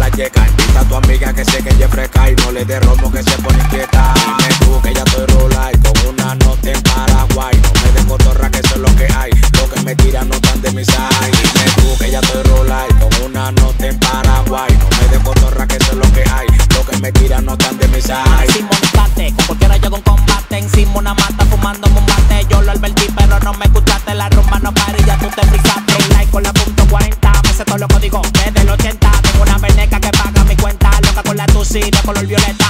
la yeca. Invita a tu amiga que sé que ella es fresca y no le dé romo que se pone inquieta. Dime tú que ya estoy rollay con una nota en Paraguay. No me den cotorra que eso es lo que hay. Lo que me tiran no están de mi side. Dime tú que ya estoy rollay con una nota en Paraguay. No me den cotorra que eso es lo que hay. Lo que me tiran no están de mi side. Hicimos un bate, con cualquiera llego un combate. Encima una mata fumando un bate. Yo lo advertí pero no me escuchaste. La rumba no para y ya tú te frizaste. Like con la punto 40, me sé todos los códigos desde el 80. Tengo una veneca que paga mi cuenta. Loca con la tucida, color violeta.